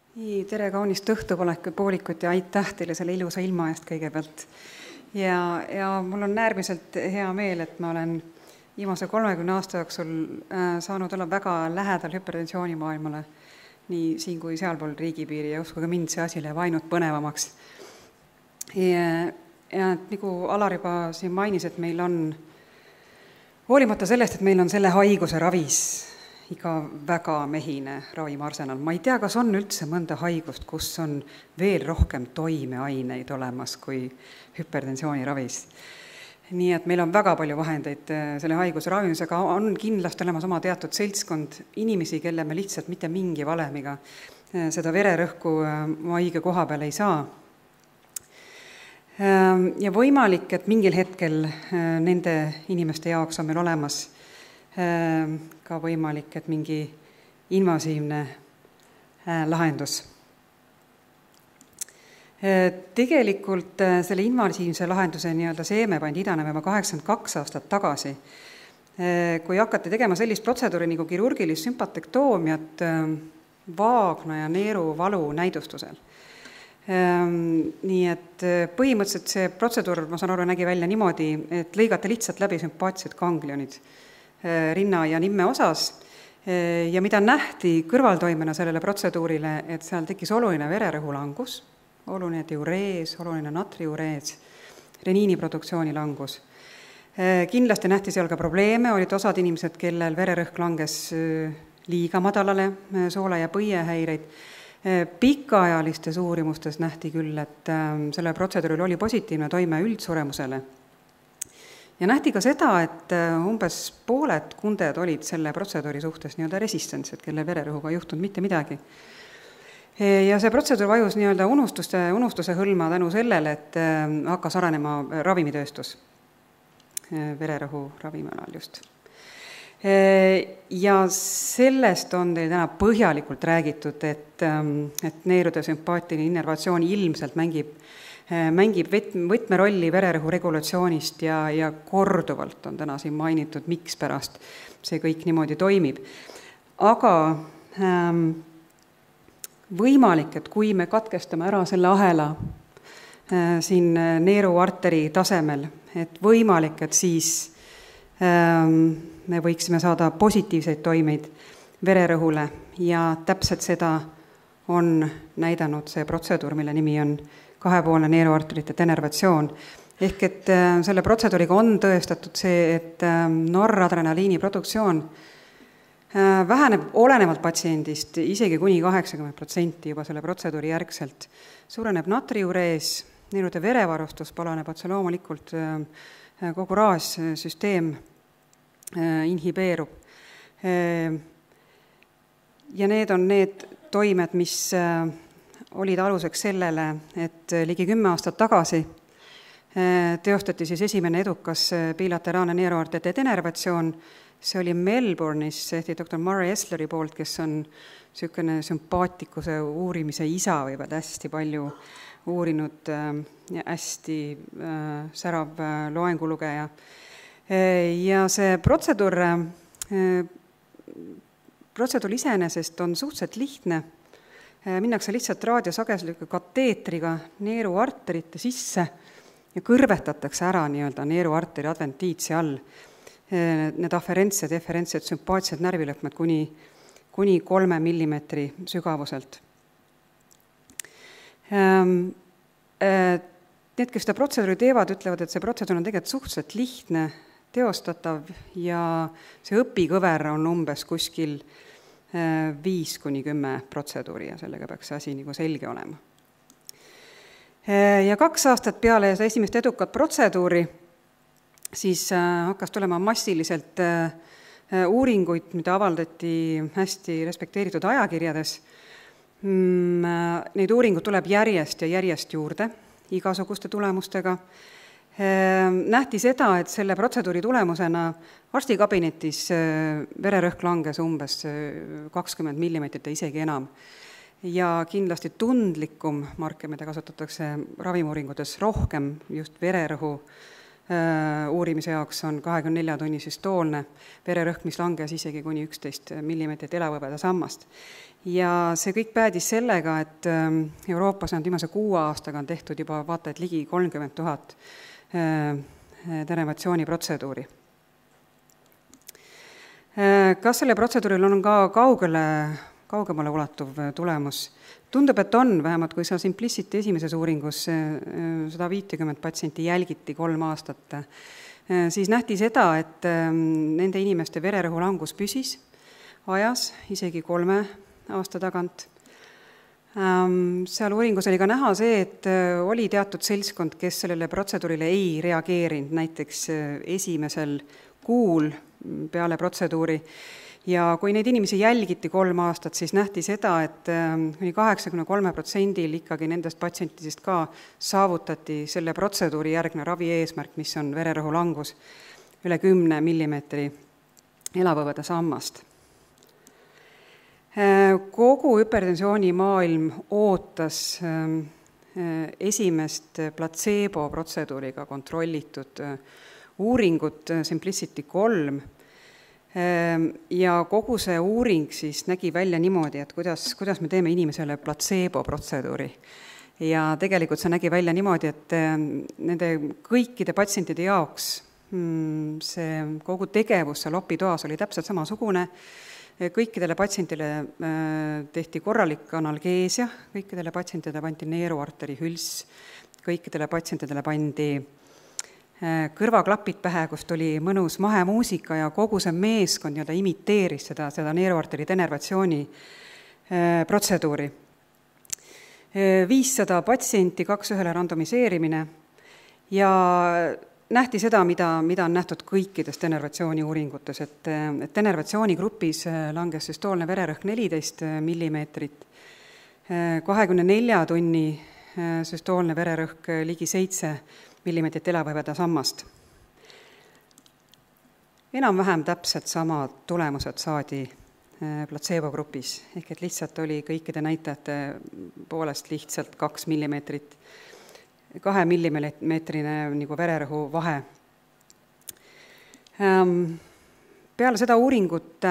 Tere kaunist õhtupoolikut ja aitäh teile selle ilusa ilma eest kõigepealt. Ja mul on äärmiselt hea meel, et ma olen viimase 30 aasta jooksul saanud olla väga lähedal hüpertensioonimaailmale, nii siin kui sealpool riigipiiri, ja uskuge mind, see asi läheb ainult põnevamaks. Ja nagu Alar juba siin mainis, et meil on, hoolimata sellest, et meil on selle haiguse ravis iga väga mehine ravimarsenal. Ma ei tea, kas on üldse mõnda haigust, kus on veel rohkem toimeaineid olemas kui hüpertensiooni ravis. Nii et meil on väga palju vahendeid selle haiguse ravimisega, on kindlasti olemas oma teatud seltskond inimesi, kelle me lihtsalt mitte mingi valemiga seda vererõhku haige koha peal ei saa. Ja võimalik, et mingil hetkel nende inimeste jaoks on meil olemas ka võimalik, et mingi invasiivne lahendus. Tegelikult selle invasiivse lahenduse seeme pandi idanema juba 82 aastat tagasi, kui hakati tegema sellist protseduuri nagu kirurgilist sümpatektoomiat vaagna ja neeruvalu näidustusel. Nii et põhimõtteliselt see protseduur, ma saan aru, nägi välja niimoodi, et lõigati lihtsalt läbi sümpaatsed ganglionid rinna ja nimme osas ja mida nähti kõrvaltoimena sellele protseduurile, et seal tekkis oluline vererõhulangus, oluline diurees, oluline natriurees, reniini produktsiooni langus. Kindlasti nähti seal ka probleeme, olid osad inimesed, kellel vererõhk langes liiga madalale, soola- ja põiehäireid. Pikaajalistes uurimustes nähti küll, et selle protseduuril oli positiivne toime üldsuremusele. Ja nähti ka seda, et umbes pooled kunded olid selle protseduuri suhtes resistentsed, kelle vererõhuga ei juhtunud mitte midagi. Ja see protseduur vajus unustuse hõlma tänu sellele, et hakkas arenema ravimitööstus vererõhu ravimialal just. Ja sellest on teil täna põhjalikult räägitud, et neerude sümpaatiline innervatsioon ilmselt mängib võtmerolli vererõhu regulatsioonist ja korduvalt on täna siin mainitud, miks pärast see kõik niimoodi toimib. Aga võimalik, et kui me katkestame ära selle ahela siin neeruarteri tasemel, et võimalik, et siis me võiksime saada positiivseid toimeid vererõhule ja täpselt seda on näidanud see protseduur, mille nimi on kahepoolne neeruarterite denervatsioon. Ehk et selle protseduuriga on tõestatud see, et noradrenaliini produktsioon väheneb olenevalt patsiendist isegi kuni 80% juba selle protseduuri järgselt. Suureneb natriurees, neerude verevarustus paraneb otse loomulikult, kogu raassüsteem inhibeerub. Ja need on need toimed, mis olid aluseks sellele, et ligi 10 aastat tagasi teostati siis esimene edukas bilateraalne neeruarterite denervatsioon. See oli Melbourne'is, ehti Dr. Murray Esleri poolt, kes on niisugune sümpaatikuse uurimise isa või hästi palju uurinud ja hästi särav loengulugeja. Ja see protseduur iseenesest on suhteliselt lihtne. Minnakse lihtsalt raadiosagedusliku kateetriga neeruarterite sisse ja kõrvetatakse ära neeruarteri adventiitsi all need aferentsed, efferentsed, sümpaatsed närvilõhmed kuni 3 millimeetri sügavuselt. Need, kes seda protseduuri teevad, ütlevad, et see protseduur on tegelikult suhteliselt lihtne, teostatav ja see õpikõver on umbes kuskil 5-10 protseduuri ja sellega peaks see asi selge olema. Ja 2 aastat peale esimest edukat protseduuri siis hakkas tulema massiliselt uuringuid, mida avaldati hästi respekteeritud ajakirjades. Neid uuringuid tuleb järjest ja järjest juurde igasuguste tulemustega. Nähti seda, et selle protseduuri tulemusena arstikabinetis vererõhk langes umbes 20 millimeetrit ja isegi enam. Ja kindlasti tundlikum marker, mida kasutatakse ravimiuuringutes rohkem just vererõhu uurimise jaoks on 24 tunni süstoolne vererõhk, mis langes isegi kuni 11 millimeetrit elavhõbeda sammast. Ja see kõik päädis sellega, et Euroopas on viimase 6 aastaga on tehtud juba vaata, et ligi 30 000 denervatsiooniprotseduuri. Kas selle protseduuril on ka kaugemale ulatuv tulemus? Tundub, et on, vähemalt kui seal Simplicity esimeses uuringus 150 patsienti jälgiti 3 aastat, siis nähti seda, et nende inimeste vererõhu langus püsis ajas, isegi 3 aasta tagant. Seal uuringus oli ka näha see, et oli teatud seltskond, kes sellele protseduurile ei reageerinud, näiteks esimesel kuul peale protseduuri. Ja kui neid inimesi jälgiti 3 aastat, siis nähti seda, et kuni 83% ikkagi nendest patsientidest ka saavutati selle protseduuri järgne ravi eesmärk, mis on vererõhu langus üle 10 millimeetri elavhõbeda sammast. Kogu hüpertensiooni maailm ootas esimest placebo-protseduuriga kontrollitud uuringut Simplicity 3, ja kogu see uuring siis nägi välja niimoodi, et kuidas me teeme inimesele placebo-protseduuri. Ja tegelikult see nägi välja niimoodi, et nende kõikide patsientide jaoks see kogu tegevus seal opitoas oli täpselt samasugune. Kõikidele patsientile tehti korralik analgeesia, kõikidele patsientidele pandi neeruarteri hüls, kõikidele patsientidele pandi kõrvaklapid pähe, kus tuli mõnus mahemuusika ja kogu see meeskond imiteeris seda neeruarteri denervatsiooni protseduuri. 500 patsienti, 2:1 randomiseerimine ja nähti seda, mida on nähtud kõikides denervatsiooni uuringutes, et denervatsiooni grupis langes süstoolne vererõhk 14 millimeetrit, 24 tunni süstoolne vererõhk ligi 7 millimeetrit elavhõbeda sammast. Enam-vähem täpselt samad tulemused saadi placebo grupis, ehk et lihtsalt oli kõikide näitajate poolest lihtsalt 2 millimeetrit, 2 millimeetrine nagu vererõhu vahe. Peale seda uuringut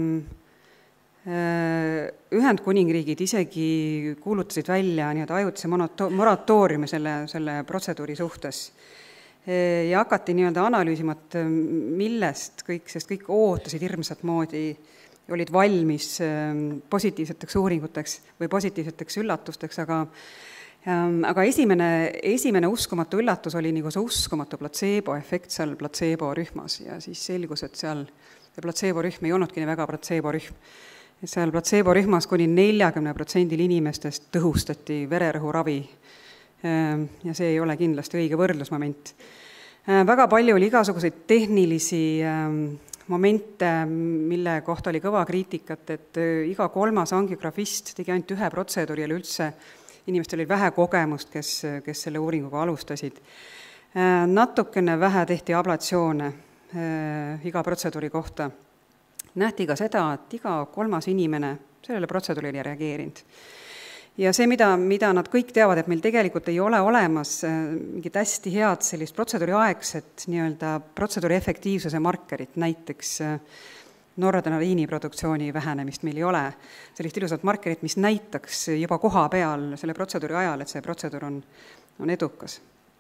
Ühendkuningriigid isegi kuulutasid välja ajutise moratooriumi selle protseduuri suhtes ja hakati analüüsima, et millest kõik, sest kõik ootasid hirmsat moodi, olid valmis positiivseteks uuringuteks või positiivseteks üllatusteks, aga esimene uskumatu üllatus oli nagu see uskumatu placebo-efekt seal placebo-rühmas ja siis selgus, et seal placebo-rühm ei olnudki nii väga placebo-rühm. Seal placebo-rühmas kuni 40% inimestest tõhustati vererõhuravi ja see ei ole kindlasti õige võrdlusmoment. Väga palju oli igasuguseid tehnilisi momente, mille kohta oli kõva kriitikat, et iga 3. angiografist tegi ainult 1 protseduuri ja üldse inimestel oli vähe kogemust, kes selle uuringuga alustasid. Natukene vähe tehti ablatsioone iga protseduuri kohta. Nähti ka seda, et iga 3. inimene sellele protseduurile ei reageerinud. Ja see, mida nad kõik teavad, et meil tegelikult ei ole olemas mingit hästi head sellist protseduuriaegset protseduuri efektiivsuse markerit, näiteks noradrenaliini produktsiooni vähenemist meil ei ole. Sellist ilusat markerit, mis näitaks juba koha peal selle protseduuri ajal, et see protseduur on edukas.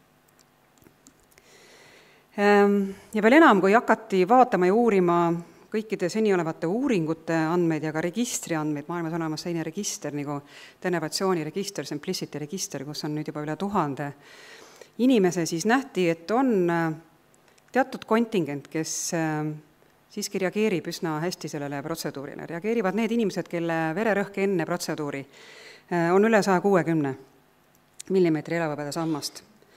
Ja veel enam, kui hakati vaatama ja uurima kõikide seni olevate uuringute andmeid ja ka registri andmeid, maailmas on olemas selline register nagu denervatsiooni register, Simplicity register, kus on nüüd juba üle 1000 inimese, siis nähti, et on teatud kontingent, kes siiski reageerib üsna hästi sellele protseduurile. Reageerivad need inimesed, kelle vererõhk enne protseduuri on üle 160 millimeetri elavhõbeda sammast.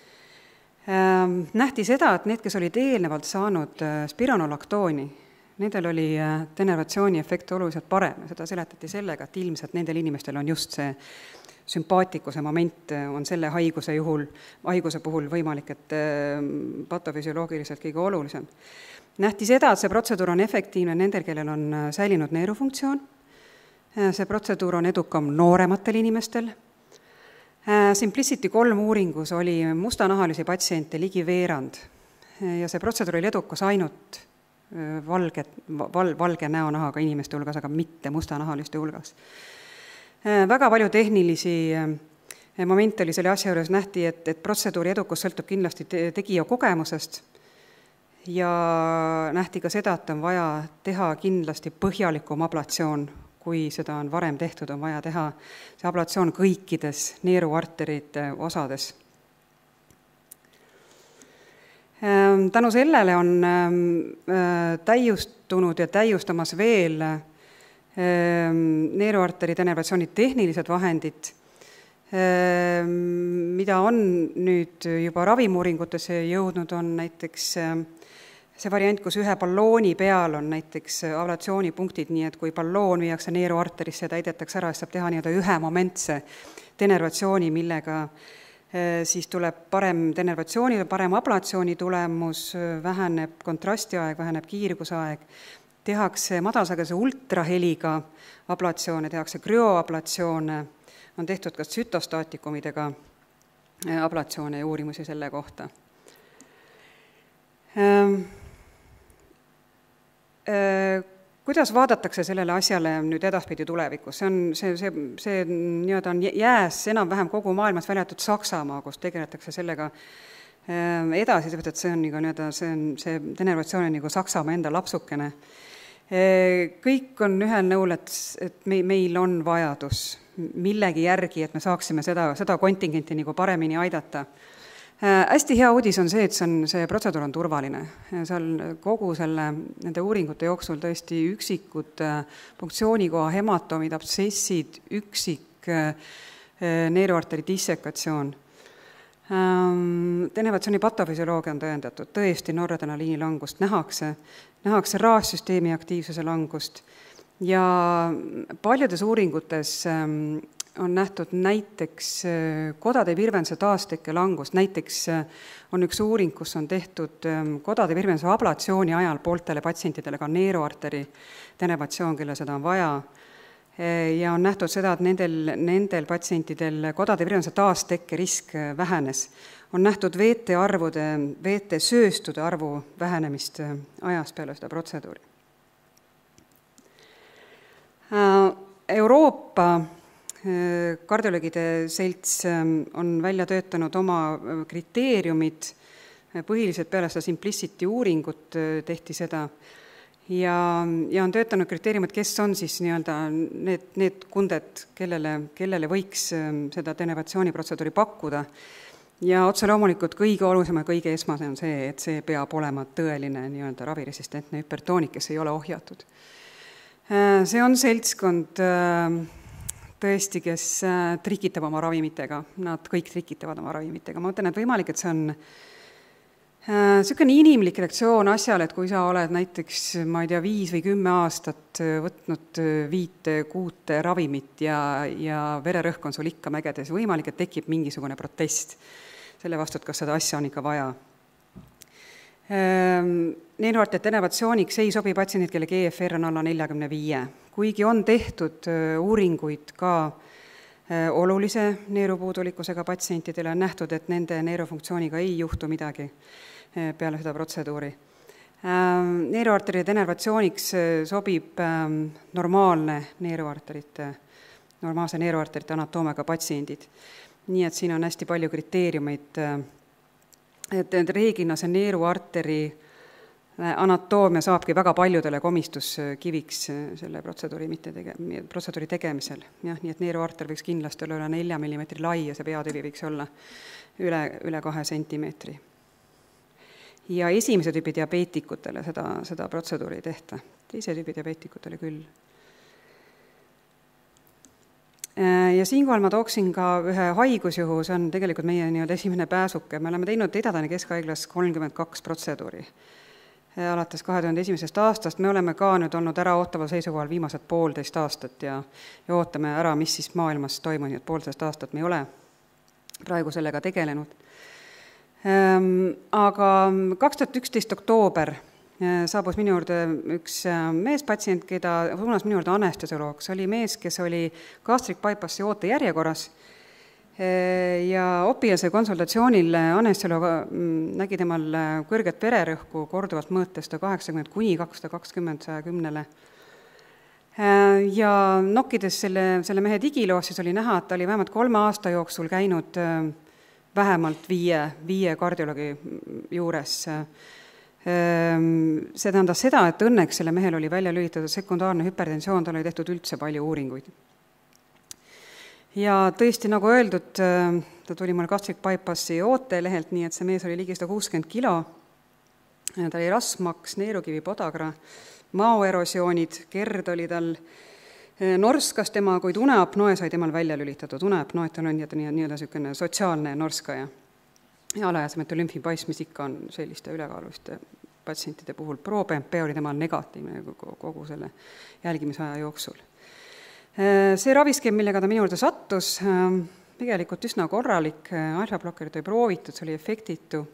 Nähti seda, et need, kes olid eelnevalt saanud spironolaktooni, nendel oli denervatsiooni efekt oluliselt parem ja seda seletati sellega, et ilmselt nendel inimestel on just see sümpaatikuse moment on selle haiguse puhul võimalik, et patofüsioloogiliselt kõige olulisem. Nähti seda, et see protseduur on efektiivne nendel, kellel on säilinud neerufunktsioon. See protseduur on edukam noorematel inimestel. Simplicity 3 uuringus oli mustanahalisi patsiente ligi veerand ja see protseduur oli edukas ainult valge näonahaga inimeste hulgas, aga mitte mustanahaliste hulgas. Väga palju tehnilisi momente oli selle asja juures, nähti, et protseduuri edukus sõltub kindlasti tegija kogemusest ja nähti ka seda, et on vaja teha kindlasti põhjalikum ablatsioon, kui seda on varem tehtud, on vaja teha see ablatsioon kõikides neeruarterite osades. Tänu sellele on täiustunud ja täiustamas veel neeruarteri denervatsiooni tehnilised vahendid, mida on nüüd juba ravimuuringutesse jõudnud, on näiteks see variant, kus ühe ballooni peal on näiteks ablatsioonipunktid, nii et kui balloon viiakse neeruarterisse ja täidetakse ära, siis saab teha ühe momentse denervatsiooni, millega siis tuleb parem denervatsiooni, parem ablatsiooni tulemus, väheneb kontrastiaeg, väheneb kiirgusaeg, tehakse madalsageduse ultraheliga ablatsioone, tehakse krüoablatsioone, on tehtud ka tsütostaatikumidega ablatsioone ja uurimusi selle kohta. Kuidas vaadatakse sellele asjale nüüd edaspidi tulevikus? See on jääs enam-vähem kogu maailmas väljatud Saksamaa, kus tegeletakse sellega edasi, et see denervatsioon on nagu Saksamaa enda lapsukene. Kõik on ühel nõul, et meil on vajadus millegi järgi, et me saaksime seda kontingenti nagu paremini aidata. Hästi hea uudis on see, et see protseduur on turvaline. Seal kogu nende uuringute jooksul tõesti üksikud punktsioonikoha hematoomid, absessid, üksik neeruarteri dissekatsioon. Denervatsiooni patofüsioloogia on tõendatud, tõesti noradrenaliini langust nähakse raassüsteemi aktiivsuse langust ja paljudes uuringutes on nähtud näiteks kodade virvense taastekke langust. Näiteks on üks uuring, kus on tehtud kodade virvense ablatsiooni ajal pooltele patsientidele ka neeruarteri denervatsioon, kelle seda on vaja. Ja on nähtud seda, et nendel patsientidel kodade virvense taastekke risk vähenes. On nähtud VT sööstude arvu vähenemist ajas peale seda protseduuri. Euroopa kardioloogide selts on välja töötanud oma kriteeriumid, põhiliselt peale seda Simplicity uuringut tehti seda ja on töötanud kriteeriumid, kes on siis need kunded, kellele võiks seda denervatsiooniprotseduuri pakkuda. Ja otse loomulikult kõige olulisem ja kõige esmase on see, et see peab olema tõeline raviresistentne hüpertoonik, kes ei ole ohjatud. See on seltskond tõesti, kes trikitab oma ravimitega. Nad kõik trikitavad oma ravimitega. Ma mõtlen, et võimalik, et see on niisugune inimlik reaktsioon asjale, et kui sa oled näiteks, 5 või 10 aastat võtnud 5-6 ravimit ja vererõhk on sul ikka mägedes, võimalik, et tekib mingisugune protest selle vastu, et kas seda asja on ikka vaja. Neeruarteri denervatsiooniks ei sobi patsiendid, kelle GFR on alla 45. Kuigi on tehtud uuringuid ka olulise neerupuudulikkusega patsientidele, on nähtud, et nende neerufunktsiooniga ei juhtu midagi peale seda protseduuri. Neeruarteri denervatsiooniks sobib normaalse neeruarterite anatoomiaga patsiendid. Nii et siin on hästi palju kriteeriumeid, et reeglina see neeruarteri anatoomia saabki väga paljudele komistuskiviks selle protseduuri tegemisel. Nii et neeruarter võiks kindlasti olla üle 4 mm lai ja see peatüvi võiks olla üle 2 sentimeetri. Ja esimese tüübi diabeetikutele seda protseduuri ei tehta. Teise tüübi diabeetikutele küll. Ja siinkohal ma tooksin ka ühe haigusjuhu, see on tegelikult meie esimene pääsuke. Me oleme teinud Ida-Tallinna Keskhaiglas 32 protseduuri. Alates 2001. aastast me oleme ka nüüd olnud ära ootaval seisukohal viimased 1,5 aastat ja ootame ära, mis siis maailmas toimub, nii et 1,5 aastat me ei ole praegu sellega tegelenud. Aga 2011 oktoober saabus minu juurde üks meespatsient, keda suunas minu juurde anestesioloog. See oli mees, kes oli gastric bypassi ootejärjekorras Ja opiase konsultatsioonil Anestelo nägi temal kõrget vererõhku korduvalt mõõtes 180 kuni 220 110-le. Ja nokkides selle mehe digiloos siis oli näha, et ta oli vähemalt 3 aasta jooksul käinud vähemalt 5 kardioloogi juures. See tähendas seda, et õnneks selle mehel oli välja lülitatud sekundaarne hüpertensioon, tal oli tehtud üldse palju uuringuid. Ja tõesti, nagu öeldud, ta tuli mul gastric bypassi ootelehelt, nii et see mees oli ligi 160 kilo, ta oli rasmaks, neerukivi, podagra, maoerosioonid, GERD oli tal, norskas tema, kuid uneapnoe sai temal välja lülitatud. Uneapnoe, tal on nii-öelda sotsiaalne norskaja. Ja alajasemete lümfipaiss, mis ikka on selliste ülekaaluliste patsientide puhul. ProBNP oli temal negatiivne kogu selle jälgimisaja jooksul. See raviskeem, millega ta minu juurde sattus, tegelikult üsna korralik, alfa-blokkerit ei proovitud, see oli efektitu.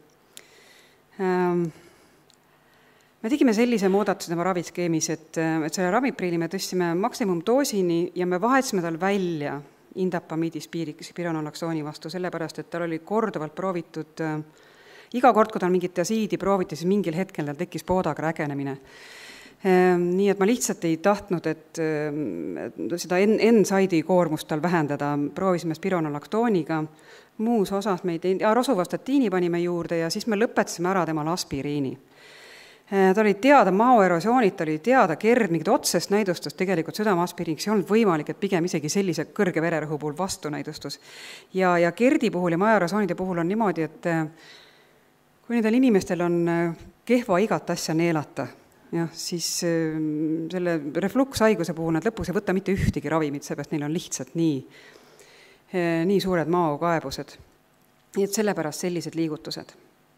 Me tegime sellise muudatuse tema raviskeemis, et selle ramipriili me tõstsime maksimumdoosini ja me vahetasime tal välja indapamiidi spironolaksooni vastu, sellepärast, et tal oli korduvalt proovitud, iga kord, kui tal mingit asiidi prooviti, siis mingil hetkel tal tekkis podagra ägenemine. Nii et ma lihtsalt ei tahtnud, et seda N-saidi koormust tal vähendada, proovisime spironolaktooniga, muus osas me ei teinud, rosuvastatiini panime juurde ja siis me lõpetasime ära temal aspiriini. Ta oli teada maoerosioonid, ta oli teada GERD, mingit otsest näidustust tegelikult südameaspiriiniks ei olnud võimalik, et pigem isegi sellise kõrge vererõhu puhul vastunäidustus. Ja GERD-i puhul ja maoerosioonide puhul on niimoodi, et kui nendel inimestel on kehva igat asja neelata, siis selle reflukshaiguse puhul nad lõpuks ei võta mitte ühtegi ravimit, seepärast neil on lihtsalt nii suured maokaebused. Nii et sellepärast sellised liigutused.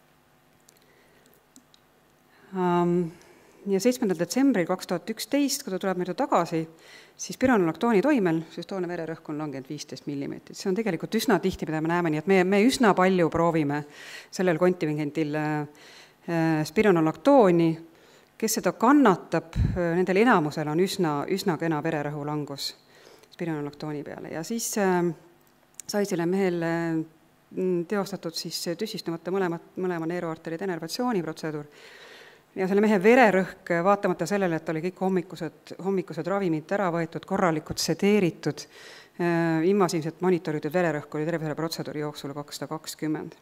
Ja 7. detsembril 2011, kui ta tuleb meile tagasi, siis spironolaktooni toimel süstoolne vererõhk on langenud 15 mm. See on tegelikult üsna tihti, mida me näeme, nii et me üsna palju proovime sellel kontingentil spironolaktooni. Kes seda kannatab, nendel enamusel on üsna kena vererõhu langus spironolaktooni peale. Ja siis sai selle mehel teostatud siis tüsistumata mõlema neeruarteri denervatsiooni protseduur. Ja selle mehe vererõhk, vaatamata sellele, et oli kõik hommikused ravimid ära võetud, korralikult sedeeritud, invasiivselt monitoritud vererõhk oli terve selle protseduuri jooksul 220.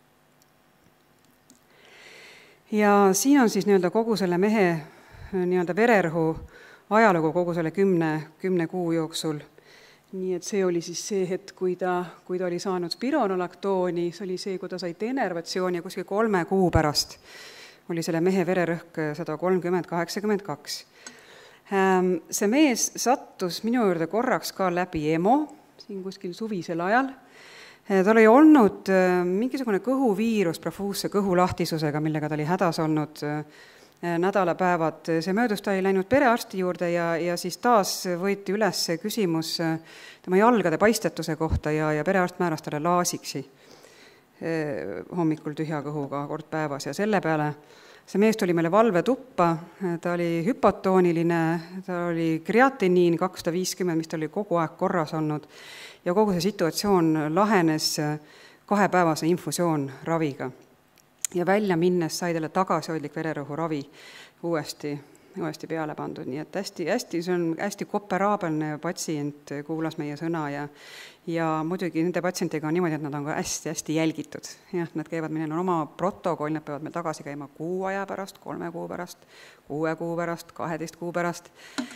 Ja siin on siis kogu selle mehe vererõhu ajalugu kogu selle 10 kuu jooksul. Nii et see oli siis see hetk, kui ta oli saanud spironolaktooni, see oli see, kui ta sai denervatsiooni ja kuskil 3 kuu pärast oli selle mehe vererõhk 130/82. See mees sattus minu juurde korraks ka läbi EMO, siin kuskil suvisel ajal. Tal oli olnud mingisugune kõhuviirus profuusse kõhulahtisusega, millega ta oli hädas olnud nädalapäevad. See möödus, ta oli läinud perearsti juurde ja siis taas võeti üles küsimus tema jalgade paistetuse kohta ja perearst määras talle laasiksi hommikul tühja kõhuga kord päevas ja selle peale see mees tuli meile valvetuppa, ta oli hüpotooniline, ta oli kreatiniin 250, mis ta oli kogu aeg korras olnud ja kogu see situatsioon lahenes 2-päevase infusioon raviga. Ja välja minnes sai talle tagasihoidlik vererõhu ravi uuesti peale pandud, nii et see on hästi kooperaabelne patsient, kuulas meie sõna ja muidugi nende patsientidega on niimoodi, et nad on ka hästi jälgitud. Jah, nad käivad, meil on oma protokoll, nad peavad meil tagasi käima 6 aja pärast, 3 kuu pärast, 6 kuu pärast, 12 kuu pärast.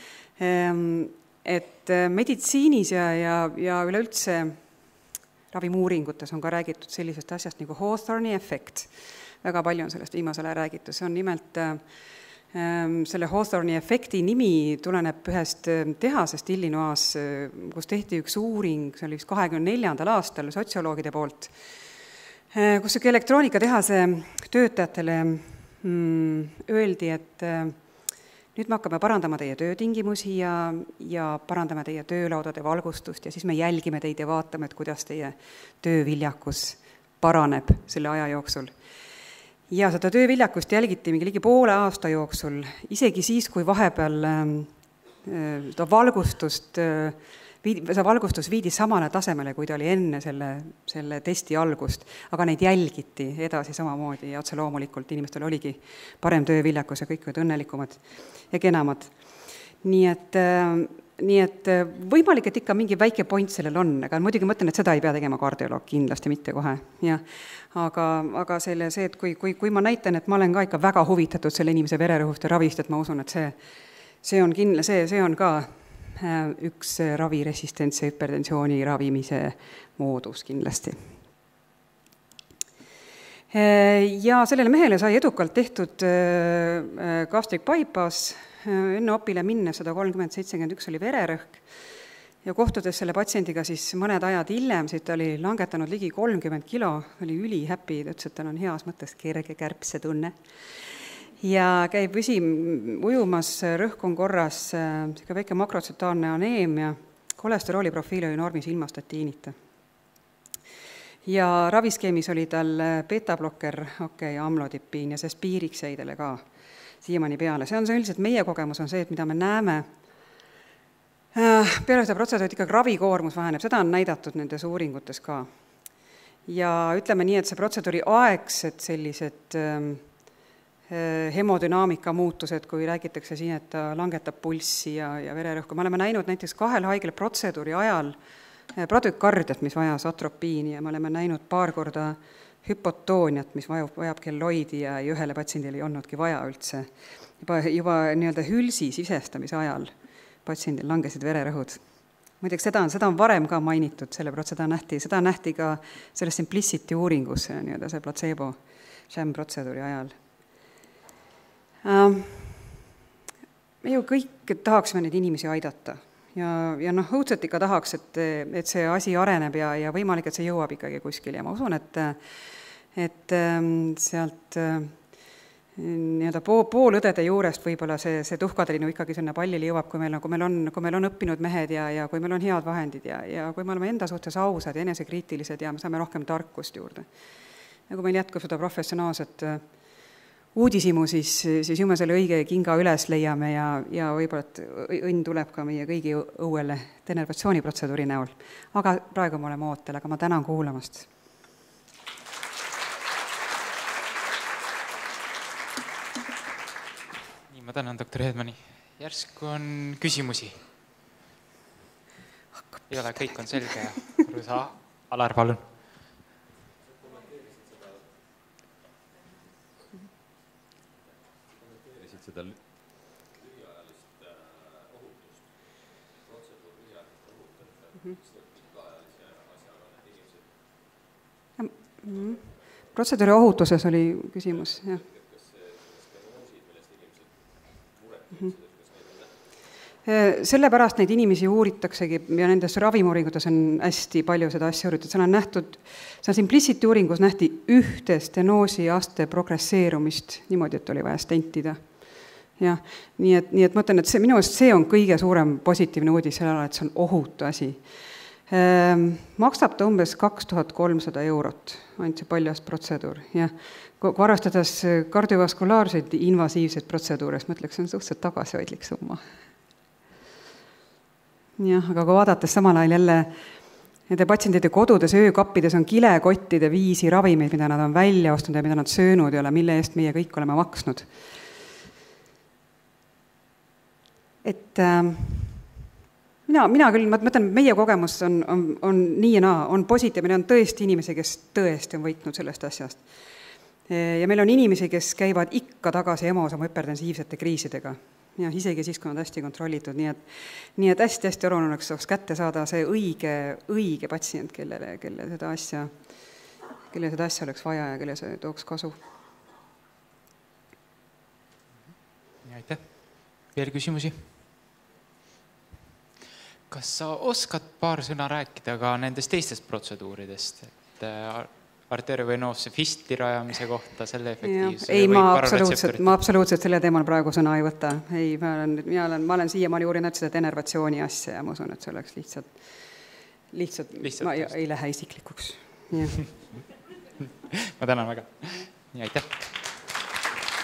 Et meditsiinis ja üleüldse ravimuuringutes on ka räägitud sellisest asjast nagu Hawthorne'i efekt. Väga palju on sellest viimasel ajal räägitud, see on nimelt selle Hawthorne'i efekti nimi tuleneb ühest tehasest Illinois, kus tehti üks uuring, see oli 24. aastal sotsioloogide poolt, kus elektroonikatehase töötajatele öeldi, et nüüd me hakkame parandama teie töötingimusi ja parandame teie töölaudade valgustust ja siis me jälgime teid ja vaatame, et kuidas teie tööviljakus paraneb selle aja jooksul. Ja seda tööviljakust jälgiti mingi ligi poole aasta jooksul, isegi siis, kui vahepeal valgustust see valgustus viidi samale tasemele, kui ta oli enne selle testi algust, aga neid jälgiti edasi samamoodi ja otse loomulikult inimestel oligi parem tööviljakus ja kõik olid õnnelikumad ja kenamad. Nii et võimalik, et ikka mingi väike point sellel on, aga muidugi mõtlen, et seda ei pea tegema kardioloog, kindlasti mitte kohe. Ja. Aga see, et kui ma näitan, et ma olen ka ikka väga huvitatud selle inimese vererõhust ja ravist, et ma usun, et see on ka üks raviresistentse hüpertensiooni ravimise moodus kindlasti. Ja sellele mehele sai edukalt tehtud gastric bypass, enne opile minnes 130-71 oli vererõhk ja kohtudes selle patsiendiga siis mõned ajad hiljem, siis ta oli langetanud ligi 30 kilo, oli ülihäppi, ta ütles, et tal on heas mõttes kerge kärbse tunne ja käib ujumas, rõhk on korras, väike makrotsütaanne aneemia, kolesterooli profiil oli normis ilma statiinita. Ja raviskeemis oli tal beta-blokker, amlodipiin ja see spiiriks jäi talle ka siiamaani peale. See on see üldiselt meie kogemus on see, et mida me näeme, peale seda protseduuri ikka ravikoormus väheneb, seda on näidatud nendes uuringutes ka. Ja ütleme nii, et see protseduuri aegsed sellised hemodünaamika muutused, kui räägitakse siin, et ta langetab pulssi ja vererõhku. Me oleme näinud näiteks 2 haigel protseduuri ajal pradükardiat, mis vajas atropiini ja me oleme näinud 2 korda hüpotooniat, mis vajab kelloidi ja ühele patsiendile ei olnudki vaja üldse. Juba nii-öelda hülsi sisestamise ajal patsiendil langesid vererõhud. Muideks seda on varem ka mainitud, seda nähti ka selles Simplicity uuringus, nii-öelda see placebo sham protseduuri ajal. Me ju kõik tahaksime neid inimesi aidata ja õudselt ikka tahaks, et see asi areneb ja võimalik, et see jõuab ikkagi kuskil ja ma usun, et sealt nii-öelda poolõdede juurest võib-olla see tuhkatrinu ikkagi sinna pallile jõuab, kui meil on õppinud mehed ja kui meil on head vahendid ja kui me oleme enda suhtes ausad ja enesekriitilised ja me saame rohkem tarkust juurde. Ja kui meil jätkub seda professionaalset uudisimu, siis ju me selle õige kinga üles leiame ja võib-olla, et õnn tuleb ka meie kõigi õuele denervatsiooniprotseduuri näol. Aga praegu me oleme ootel, aga ma tänan kuulamast. Nii, ma tänan doktor Hedmani. Järsku on küsimusi? Ei ole, kõik on selge ja Alar, palun. Seda lühiajalist ohutust, protseduur lühiajalist ohutust, pikaajalise asjaolane inimesed. Protseduuri ohutuses oli küsimus, jah. Kas skleroosid, millest inimesed muretavad, kas neid on nähtud? Sellepärast neid inimesi uuritaksegi ja nendes ravimuuringutes on hästi palju seda asja uuritud. Seal on nähtud, see Simplicity uuringus nähti ühte stenoosi aste progresseerumist niimoodi, et oli vaja stentida. Ja, nii et mõtlen, et minu arust see on kõige suurem positiivne uudis selle ala, et see on ohutu asi. Maksab ta umbes 2300 €, ainult see paljast protseduur. Ja kui arvestades kardiovaskulaarseid invasiivseid protseduure, siis mõtleks, see on suhteliselt tagasihoidlik summa. Jah, aga kui vaadates samal ajal jälle nende patsientide kodudes, öökappides on kilekottide viisi ravimeid, mida nad on välja ostnud ja mida nad söönud ja mille eest meie kõik oleme maksnud. Et mina küll, ma mõtlen, meie kogemus on nii ja naa, on positiivne, on tõesti inimesi, kes tõesti on võitnud sellest asjast. Ja meil on inimesi, kes käivad ikka tagasi EMO-s oma hüpertensiivsete kriisidega. Ja isegi siis, kui nad hästi kontrollitud, nii et hästi oluline oleks kätte saada see õige patsient, kelle seda asja oleks vaja ja kelle see tooks kasu. Aitäh. Veel küsimusi? Kas sa oskad paar sõna rääkida ka nendest teistest protseduuridest, et arterioveenoosse fistli rajamise kohta, selle efektiivsuse? Ei, ma absoluutselt selle teemal praegu sõna ei võta. Ei, ma olen siiamaani uurinud seda denervatsiooni asja ja ma usun, et see oleks lihtsalt ma ei lähe isiklikuks. Ma tänan väga. Nii, aitäh.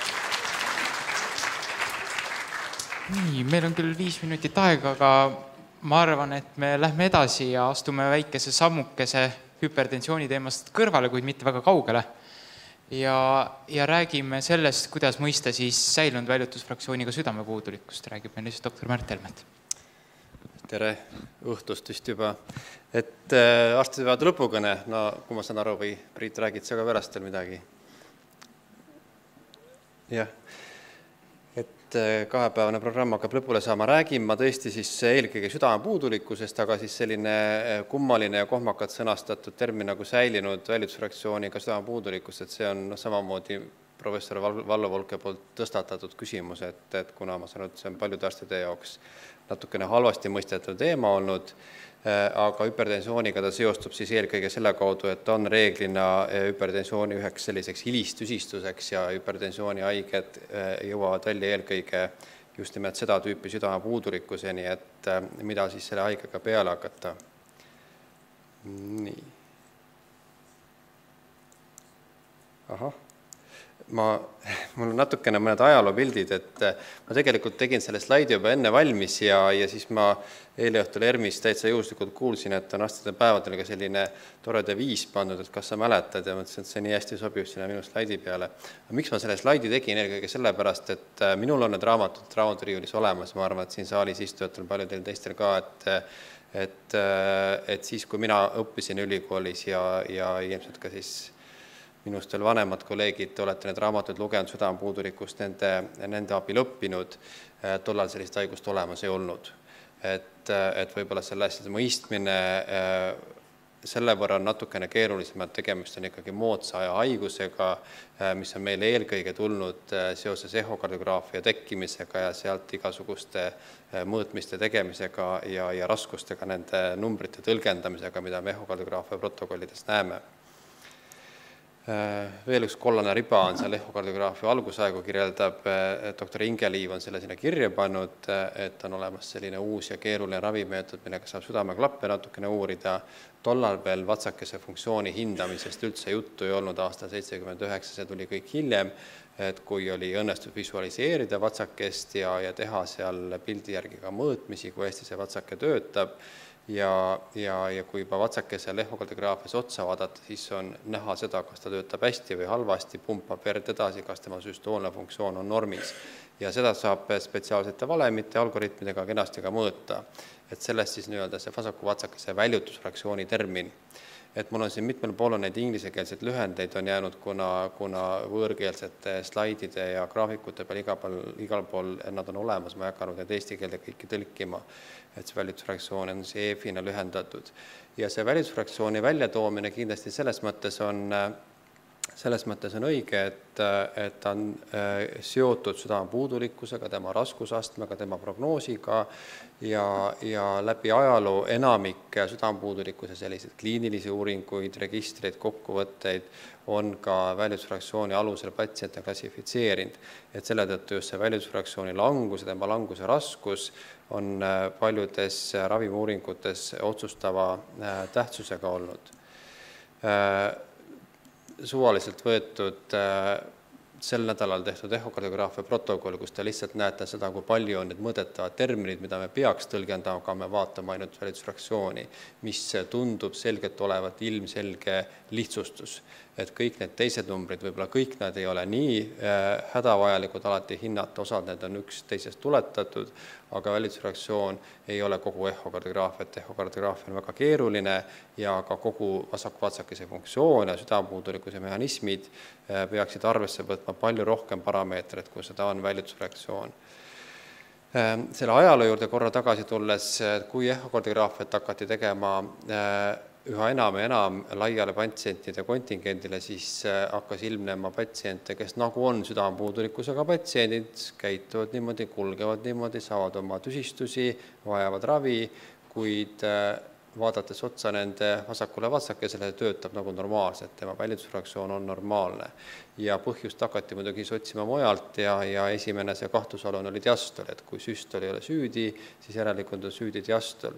Nii, meil on küll 5 minutit aega, aga ma arvan, et me lähme edasi ja astume väikese sammukese hüpertensiooni teemast kõrvale, kuid mitte väga kaugele. Ja räägime sellest, kuidas mõista siis säilunud väljutusfraktsiooniga südamepuudulikkust, räägib meil siis doktor Märt Helmet. Tere õhtust vist juba. Et arstid peavad lõpukõne, no kui ma saan aru või Priit räägid sa ka pärast veel midagi? Jah, et kahepäevane programm hakkab lõpule saama. Räägin ma tõesti siis eelkõige südamepuudulikkusest, aga siis selline kummaline ja kohmakalt sõnastatud termin nagu säilinud väljutusfraktsiooniga südamepuudulikkus, et see on samamoodi professor Vallo Volke poolt tõstatatud küsimus, et kuna ma saan, et see on paljude arstide jaoks natukene halvasti mõistetatud teema olnud, aga hüpertensiooniga ta seostub siis eelkõige selle kaudu, et on reeglina hüpertensiooni üheks selliseks hilistüsistuseks ja hüpertensiooni haiged jõuavad välja eelkõige just nimelt seda tüüpi südamepuudulikkuseni, et mida siis selle haigega peale hakata. Nii. Ahah. Mul on natukene mõned ajaloopildid, et ma tegelikult tegin selle slaidi juba enne valmis ja siis ma eile õhtul ERMis täitsa juhuslikult kuulsin, et on aastate päevadel ka selline tore deviis pandud, et kas sa mäletad ja mõtlesin, et see nii hästi sobib sinna minu slaidi peale. Miks ma selle slaidi tegin eelkõige sellepärast, et minul on need raamaturiiulis olemas, ma arvan, et siin saalis istujatel paljudel teistel ka, et siis, kui mina õppisin ülikoolis ja ilmselt ka siis minust veel vanemad kolleegid, olete need raamatud lugenud südamepuudulikkust, nende abil õppinud, tollal sellist haigust olemas ei olnud. Et võib-olla selle asjade mõistmine selle võrra on natukene keerulisem, et tegemist on ikkagi moodsa aja haigusega, mis on meile eelkõige tulnud seoses ehokardiograafia tekkimisega ja sealt igasuguste mõõtmiste tegemisega ja raskustega nende numbrite tõlgendamisega, mida me ehokardiograafia protokollidest näeme. Veel üks kollane riba on seal ehokardiograafia algusaegu kirjeldab, doktor Ingeliiv on selle sinna kirja pannud, et on olemas selline uus ja keeruline ravimeetod, millega saab südameklappe natukene uurida. Tollal veel vatsakese funktsiooni hindamisest üldse juttu ei olnud aastal 79, see tuli kõik hiljem, et kui oli õnnestud visualiseerida vatsakest ja teha seal pildi järgi ka mõõtmisi, kui hästi see vatsake töötab, ja kui juba vatsakesel ehokardiograafias otsa vaadata, siis on näha seda, kas ta töötab hästi või halvasti, pumpab verd edasi, kas tema süstoolne funktsioon on normis. Ja seda saab spetsiaalsete valemite algoritmidega kenasti ka mõõta. Et sellest siis nii-öelda see vasaku vatsakese väljutusfraktsiooni termin. Et mul on siin mitmel pool neid inglisekeelseid lühendeid on jäänud, kuna võõrkeelsete slaidide ja graafikute peal igal pool nad on olemas, ma ei hakanud need eesti keelde kõiki tõlkima, et see väljutusfraktsioon on see EF-ina lühendatud. Ja see väljutusfraktsiooni väljatoomine kindlasti selles mõttes on õige, et ta on seotud südamepuudulikkusega, tema raskusastmega, tema prognoosiga ja läbi ajaloo enamik südamepuudulikkuse selliseid kliinilisi uuringuid, registreid, kokkuvõtteid on ka väljutusfraktsiooni alusel patsiente klassifitseerinud. Et selle tõttu just see väljutusfraktsiooni langus ja tema languse raskus on paljudes ravimiuuringutes otsustava tähtsusega olnud. Suvaliselt võetud sel nädalal tehtud ehokardiograafia protokoll, kus te lihtsalt näete seda, kui palju on need mõõdetavad terminid, mida me peaks tõlgendama, aga me vaatame ainult väljutusfraktsiooni, mis tundub selgelt olevat ilmselge lihtsustus. Et kõik need teised numbrid, võib-olla kõik nad ei ole nii hädavajalikud alati hinnata, osad need on üks teisest tuletatud, aga väljutusfraktsioon ei ole kogu ehokardiograafia, et ehokardiograafia on väga keeruline ja ka kogu vasaku-vatsakese funktsioon ja südamepuudulikkuse mehhanismid peaksid arvesse võtma palju rohkem parameetreid, kui seda on väljutusfraktsioon. Selle ajaloo juurde korra tagasi tulles, kui ehokardiograafiat hakati tegema üha enam ja enam laiale patsientide kontingendile, siis hakkas ilmnema patsiente, kes nagu on südamepuudulikkusega patsiendid, käituvad niimoodi, kulgevad niimoodi, saavad oma tüsistusi, vajavad ravi, kuid vaadates otsa nende vasakule vatsakesele töötab nagu normaalselt, tema väljutusfraktsioon on normaalne. Ja põhjust hakati muidugi otsima mujalt ja esimene see kahtlusalune oli diastol, et kui süstol ei ole süüdi, siis järelikult on süüdi diastol.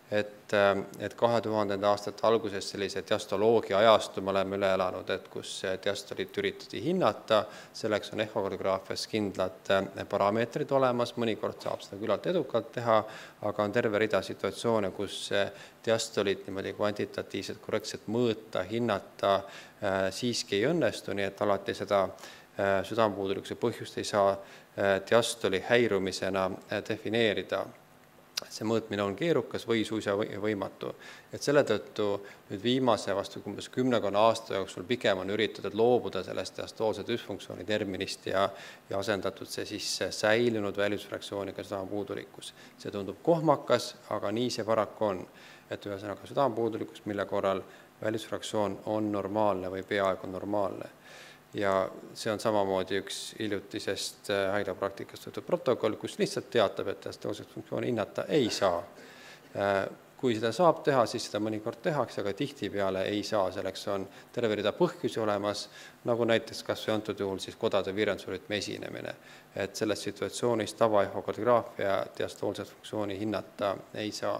et 2000. aastate alguses sellise diastoloogia ajastu me oleme üle elanud, et kus diastolit üritati hinnata, selleks on ehokardograafias kindlad parameetrid olemas, mõnikord saab seda küllalt edukalt teha, aga on terve rida situatsioone, kus diastolit niimoodi kvantitatiivselt korrektselt mõõta, hinnata siiski ei õnnestu, nii et alati seda südamepuudulikkuse põhjust ei saa diastoli häirumisena defineerida. See mõõtmine on keerukas või suisa võimatu. Et selle tõttu nüüd viimase vastu umbes 10 aasta jooksul pigem on üritatud loobuda sellest diastoolse düsfunktsiooni terminist ja asendatud see siis säilinud välisfraktsiooniga südamepuudulikkus. See tundub kohmakas, aga nii see paraku on. Et ühesõnaga südamepuudulikkus, mille korral välisfraktsioon on normaalne või peaaegu normaalne. Ja see on samamoodi üks hiljutisest haiglapraktikast võetud protokoll, kus lihtsalt teatab, et diastoolset funktsiooni hinnata ei saa. Kui seda saab teha, siis seda mõnikord tehakse, aga tihtipeale ei saa, selleks on terve rida põhjusi olemas, nagu näiteks kas või antud juhul siis kodade virendusrütmi esinemine. Et selles situatsioonis tavaehokardigraafia diastoolset funktsiooni hinnata ei saa.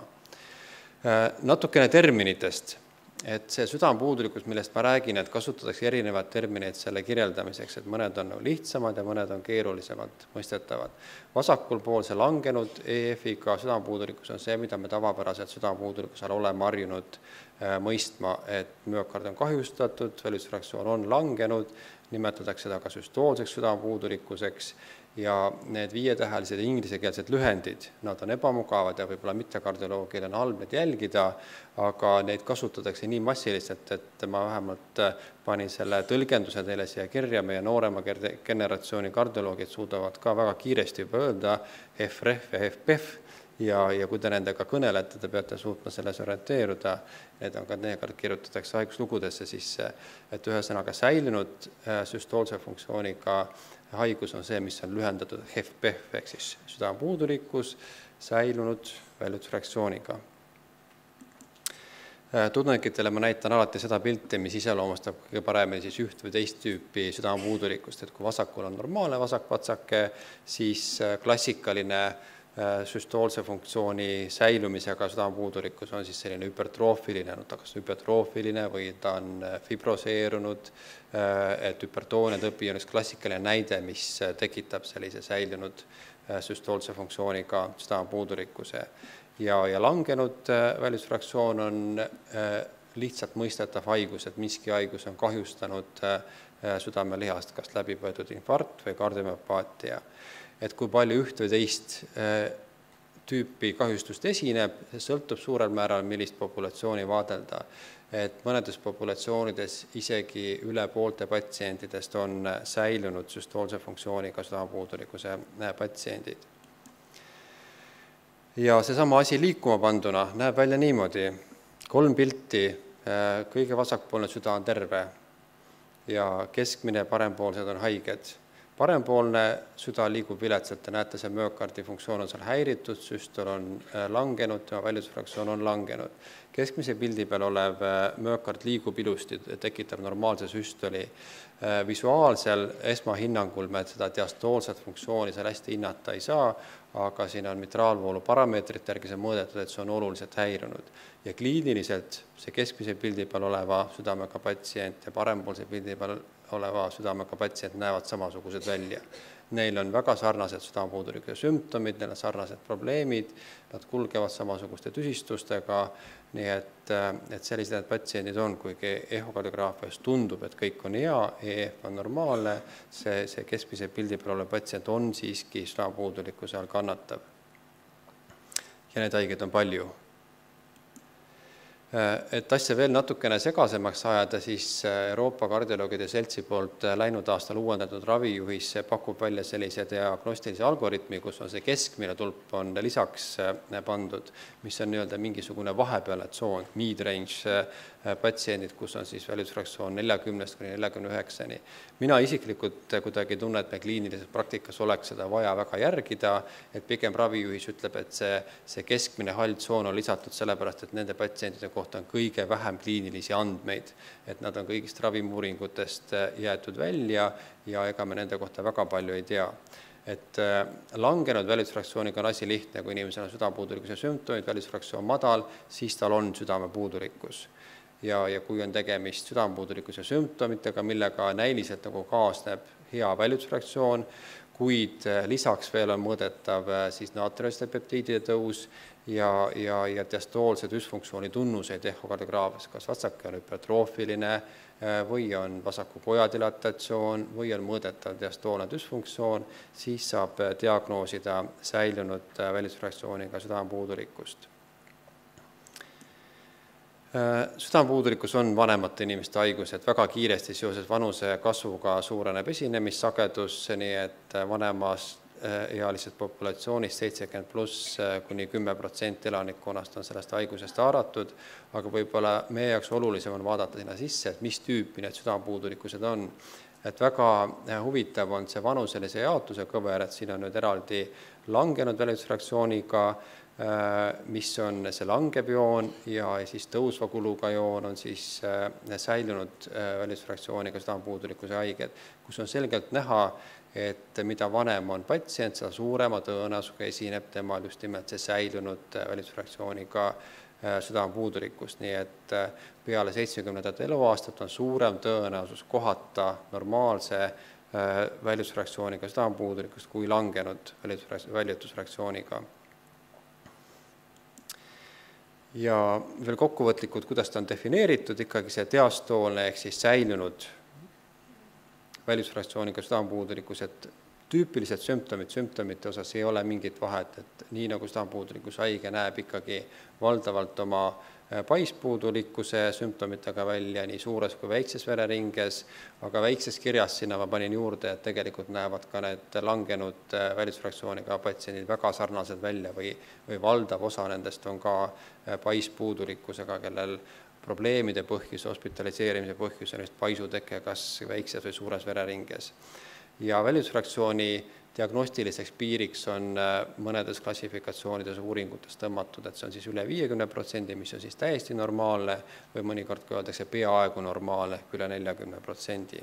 Natukene terminitest. Et see südamepuudulikkus, millest ma räägin, et kasutatakse erinevad termineid selle kirjeldamiseks, et mõned on lihtsamad ja mõned on keerulisemad mõistetavad. Vasakul pool see langenud EF-iga südamepuudulikkus on see, mida me tavapäraselt südamepuudulikkusel oleme harjunud mõistma, et müokard on kahjustatud, välisfraktsioon on langenud, nimetatakse seda ka süstoolseks südamepuudulikkuseks ja need 5-tähelised inglisekeelsed lühendid, nad on ebamugavad ja võib-olla mittekardioloogil on halb need jälgida, aga neid kasutatakse nii massiliselt, et ma vähemalt panin selle tõlgenduse teile siia kirja, meie noorema generatsiooni kardioloogid suudavad ka väga kiiresti juba öelda HFrEF ja HFpEF ja kui te nendega kõnelete, te peate suutma selles orienteeruda, need on ka neekord kirjutatakse haiguslugudesse sisse, et ühesõnaga säilinud süstoolse funktsiooniga haigus on see, mis on lühendatud HFpEF ehk siis südamepuudulikkus säilunud väljutfraktsiooniga. Tudengitele ma näitan alati seda pilti, mis iseloomustab kõige paremini siis üht või teist tüüpi südamepuudulikkust, et kui vasakul on normaalne vasakpatsake, siis klassikaline süstoolse funktsiooni säilumisega südamepuudulikkus on siis selline hüpertroofiline, kas hüpertroofiline või ta on fibroseerunud, et hüpertoonia tõbi on üks klassikaline näide, mis tekitab sellise säilunud süstoolse funktsiooniga südamepuudulikkuse. Ja langenud välisfraktsioon on lihtsalt mõistetav haigus, et miski haigus on kahjustanud südamelihast, kas läbipõetud infarkt või kardiomüopaatia. Et kui palju üht või teist tüüpi kahjustust esineb, see sõltub suurel määral, millist populatsiooni vaadelda. Et mõnedes populatsioonides isegi üle poolte patsientidest on säilunud süstoolse funktsiooniga südamepuudulikkuse patsiendid. Ja seesama asi liikuma panduna näeb välja niimoodi. 3 pilti, kõige vasakpoolne süda on terve ja keskmine parempoolsed on haiged. Parempoolne süda liigub viletsalt, te näete, see müokardi funktsioon on seal häiritud, süstol on langenud, tema väljusfraktsioon on langenud. Keskmise pildi peal olev müokard liigub ilusti, tekitab normaalse süstoli. Visuaalsel esmahinnangul me seda diastoolset funktsiooni seal hästi hinnata ei saa, aga siin on mitraalvoolu parameetrite järgi see mõõdetud, et see on oluliselt häirunud. Ja kliiniliselt see keskmise pildi peal oleva südamega patsient ja parempoolse pildi peal oleva südamega patsient näevad samasugused välja. Neil on väga sarnased südamepuudulikkuse sümptomid, neil on sarnased probleemid, nad kulgevad samasuguste tüsistustega, nii et sellised need patsiendid on, kuigi ehokardograafias tundub, et kõik on hea, EF on normaalne, see keskmise pildi peal olev patsient on siiski südamepuudulikkuse all kannatav. Ja need haiged on palju. Et asja veel natukene segasemaks ajada, siis Euroopa kardioloogide seltsi poolt läinud aastal uuendatud ravijuhis pakub välja sellise diagnostilise algoritmi, kus on see keskmine tulp on lisaks pandud, mis on nii-öelda mingisugune vahepeale tsoon, mid-range patsiendid, kus on siis välisfraktsioon 40–49. Mina isiklikult kuidagi tunnen, et me kliinilises praktikas oleks seda vaja väga järgida, et pigem ravijuhis ütleb, et see keskmine hall tsoon on lisatud sellepärast, et nende patsientide kohta on kõige vähem kliinilisi andmeid, et nad on kõigist ravimuuringutest jäetud välja ja ega me nende kohta väga palju ei tea. et langenud välitusfraktsiooniga on asi lihtne, kui inimesel on südamepuudulikkuse sümptomid, välitusfraktsioon madal, siis tal on südamepuudulikkus. Ja kui on tegemist südamepuudulikkuse sümptomitega, millega näiliselt nagu kaasneb hea välitusfraktsioon, kuid lisaks veel on mõõdetav siis naatriumiste peptiidide tõus ja diastoolse düsfunktsiooni tunnuseid ehokardiograafias, kas vatsake on hüpertroofiline või on vasaku koja dilatatsioon või on mõõdetav diastoolne düsfunktsioon, siis saab diagnoosida säilunud välitusfraktsiooniga südamepuudulikkust. Südamepuudulikkus on vanemate inimeste haigus, et väga kiiresti seoses vanuse kasvuga suureneb esinemissagedus, nii et vanemas ealised populatsioonist 70+ kuni 10% elanikkonnast on sellest haigusest haaratud, aga võib-olla meie jaoks olulisem on vaadata sinna sisse, et mis tüüpi need südamepuudulikkused on. Et väga huvitav on see vanuselise jaotuse kõver, et siin on nüüd eraldi langenud välitusfraktsiooniga, mis on see langeb joon ja siis tõusva kuluga joon on siis säilunud välitusfraktsiooniga südamepuudulikkuse haiged, kus on selgelt näha, et mida vanem on patsient, seda suurema tõenäosusega esineb temal just nimelt see säilunud välitusfraktsiooniga südamepuudulikkust, nii et peale 70. eluaastat on suurem tõenäosus kohata normaalse välitusfraktsiooniga südamepuudulikkust kui langenud välitusfraktsiooniga. Ja veel kokkuvõtlikult, kuidas ta on defineeritud, ikkagi see diastoolne ehk siis säilunud välitusfraktsiooniga südamepuudulikkus, et tüüpilised sümptomite osas ei ole mingit vahet, et nii nagu südamepuudulikkuse haige näeb ikkagi valdavalt oma paispuudulikkuse sümptomitega välja nii suures kui väikses vereringes, aga väikses kirjas sinna ma panin juurde, et tegelikult näevad ka need langenud välitusfraktsiooniga patsiendid väga sarnased välja või valdav osa nendest on ka paispuudulikkusega, kellel probleemide põhjus, hospitaliseerimise põhjus on just paisuteke kas väikses või suures vereringes. Ja välitusfraktsiooni diagnostiliseks piiriks on mõnedes klassifikatsioonides uuringutes tõmmatud, et see on siis üle 50%, mis on siis täiesti normaalne või mõnikord, kui öeldakse peaaegu normaalne, üle 40%.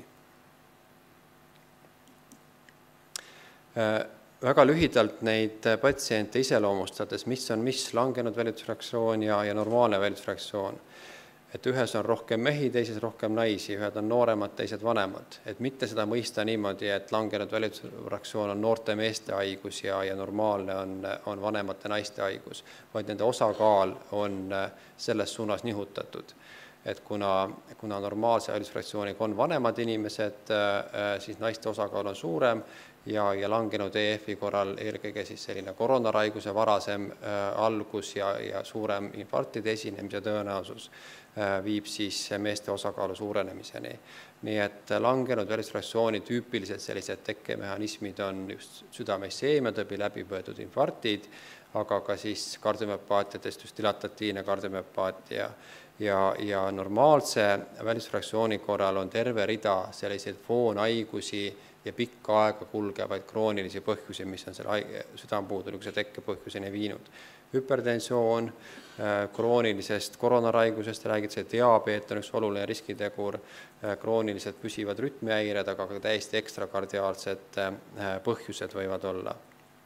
Väga lühidalt neid patsiente iseloomustades, mis on langenud välitusfraktsioon ja normaalne välitusfraktsioon. Et ühes on rohkem mehi, teises rohkem naisi, ühed on nooremad, teised vanemad. Et mitte seda mõista niimoodi, et langenud välitusfraktsioon on noorte meeste haigus ja normaalne on vanemate naiste haigus, vaid nende osakaal on selles suunas nihutatud. Et kuna normaalse välitusfraktsiooniga on vanemad inimesed, siis naiste osakaal on suurem ja langenud EF-i korral eelkõige siis selline koronaraiguse varasem algus ja suurem infarktide esinemise tõenäosus viib siis meeste osakaalu suurenemiseni. Nii et langenud välitusfraktsiooni tüüpilised sellised tekkemehhanismid on just südameiseemiatõbi läbipõetud infarktid, aga ka siis kardiomüopaatiatest just dilatatiivne kardiomüopaatia ja normaalse välitusfraktsiooni korral on terve rida selliseid foonhaigusi ja pikka aega kulgevaid kroonilisi põhjusi, mis on selle südamepuudulikkuse tekke põhjuseni viinud. Hüpertensioon, kroonilisest koronaraigusest räägitakse, diabeet on üks oluline riskitegur, kroonilised püsivad rütmihäired, aga ka täiesti ekstrakardiaalsed põhjused võivad olla.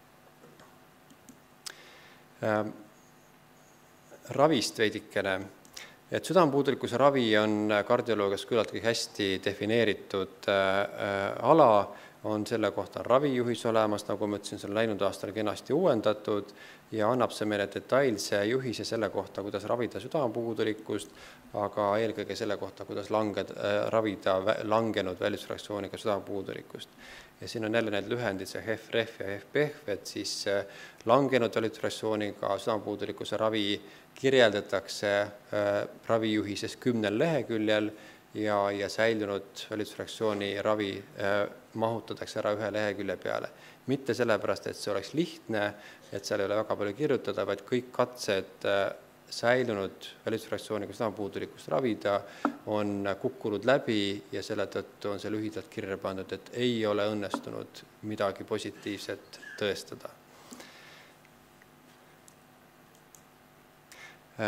Ravist veidikene. Et südamepuudulikkuse ravi on kardioloogias küllaltki hästi defineeritud ala, on selle kohta ravijuhis olemas, nagu ma ütlesin, see on läinud aastal kenasti uuendatud ja annab see meile detailse juhise selle kohta, kuidas ravida südamepuudulikkust, aga eelkõige selle kohta, kuidas ravida langenud välitusfraktsiooniga südamepuudulikkust. Ja siin on jälle need lühendid, see HFrEF ja HFpEF, et siis langenud välitusfraktsiooniga südamepuudulikkuse ravi kirjeldatakse ravijuhises 10 leheküljel ja säilunud välitusfraktsiooni ravi mahutatakse ära 1 lehekülje peale. Mitte sellepärast, et see oleks lihtne, et seal ei ole väga palju kirjutada, vaid kõik katsed säilunud välitusfraktsiooniga südamepuudulikkust ravida on kukkunud läbi ja selle tõttu on see lühidalt kirja pandud, et ei ole õnnestunud midagi positiivset tõestada.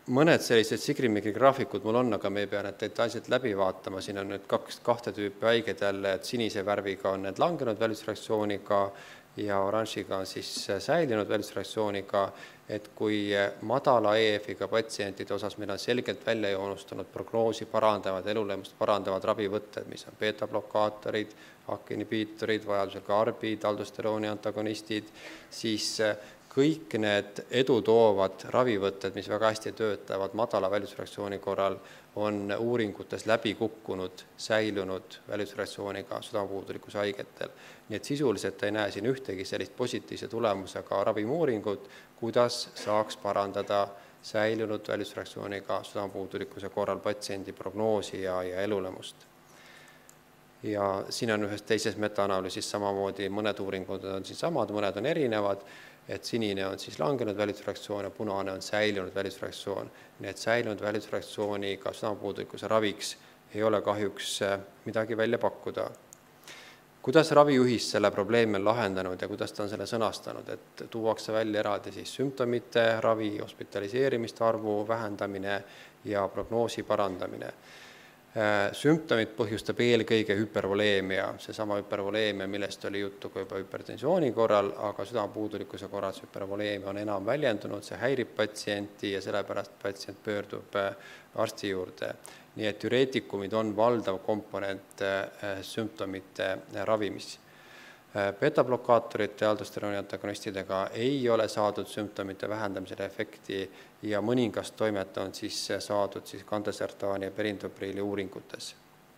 mõned sellised sigrimigri graafikud mul on, aga me ei pea need detailselt läbi vaatama, siin on nüüd kahte tüüpi haiged jälle, et sinise värviga on need langenud välisreaktsiooniga ja oranžiga on siis säilinud välisreaktsiooniga, et kui madala EF-iga patsientide osas meil on selgelt välja joonustunud prognoosi parandavad, elulemust parandavad ravivõtted, mis on beeta-blokaatorid, AK-inhibiitorid, vajadusel ka arbid, aldosterooni antagonistid, siis kõik need edutoovad ravivõtted, mis väga hästi töötavad madala välisreaktsiooni korral, on uuringutes läbi kukkunud, säilunud välisreaktsiooniga südamepuudulikkuse haigetel. Nii et sisuliselt ei näe siin ühtegi sellist positiivse tulemusega ravimuuringut, kuidas saaks parandada säilunud välisreaktsiooniga südamepuudulikkuse korral patsiendi prognoosi ja elulemust. Ja siin on ühes teises metaanalüüsis samamoodi, mõned uuringud on siin samad, mõned on erinevad, et sinine on siis langenud välisreaktsioon ja punane on säilunud välisreaktsioon. Nii et säilunud välisreaktsiooniga südamepuudulikkuse raviks ei ole kahjuks midagi välja pakkuda. Kuidas ravijuhis selle probleemi on lahendanud ja kuidas ta on selle sõnastanud, et tuuakse välja eraldi siis sümptomite ravi, hospitaliseerimiste arvu vähendamine ja prognoosi parandamine. Sümptomid põhjustab eelkõige hüpervoleemia, seesama hüpervoleemia, millest oli juttu ka juba hüpertensiooni korral, aga südamepuudulikkuse korral hüpervoleemia on enam väljendunud, see häirib patsienti ja sellepärast patsient pöördub arsti juurde. Nii et diureetikumid on valdav komponent sümptomite ravimis. Beta-blokaatorite ja aldosterooni antagonistidega ei ole saadud sümptomite vähendamisele efekti ja mõningast toimet on siis saadud siis kandesertaani ja perindopriili uuringutes.